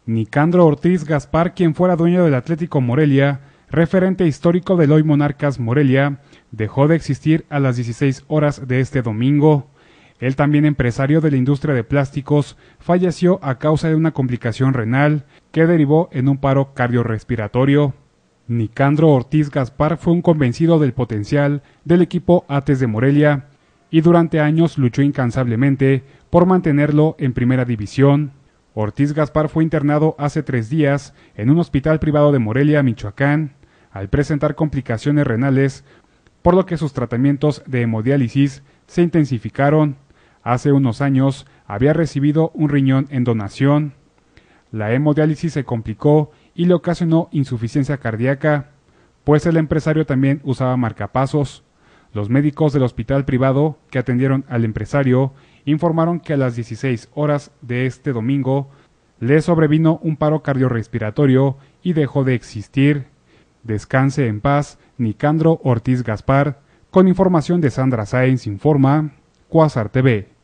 Nicandro Ortiz Gaspar, quien fuera dueño del Atlético Morelia, referente histórico del hoy Monarcas Morelia, dejó de existir a las 16 horas de este domingo. Él, también empresario de la industria de plásticos, falleció a causa de una complicación renal que derivó en un paro cardiorrespiratorio. Nicandro Ortiz Gaspar fue un convencido del potencial del equipo Ates de Morelia y durante años luchó incansablemente por mantenerlo en primera división. Ortiz Gaspar fue internado hace 3 días en un hospital privado de Morelia, Michoacán, al presentar complicaciones renales, por lo que sus tratamientos de hemodiálisis se intensificaron. Hace unos años había recibido un riñón en donación. La hemodiálisis se complicó y le ocasionó insuficiencia cardíaca, pues el empresario también usaba marcapasos. Los médicos del hospital privado que atendieron al empresario informaron que a las 16 horas de este domingo le sobrevino un paro cardiorrespiratorio y dejó de existir. Descanse en paz, Nicandro Ortiz Gaspar. Con información de Sandra Sáenz, informa Cuásar TV.